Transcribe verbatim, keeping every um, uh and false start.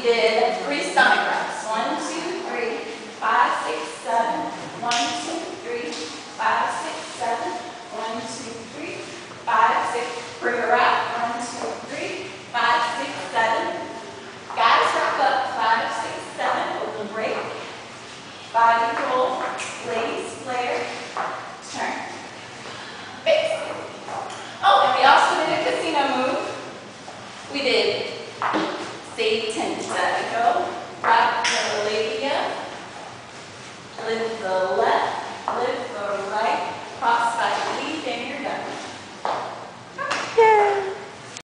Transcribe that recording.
did three stomach wraps. One, two, three, five, six, seven. One, two, three, five, six, seven. One, two, three, five, six. Bring her up. One, two, three, five, six, seven. Guys, wrap up. Five, six, seven. Open break. Body roll. Ladies, flare. Turn. Fix. Oh, and we also did a casino move. We did save ten to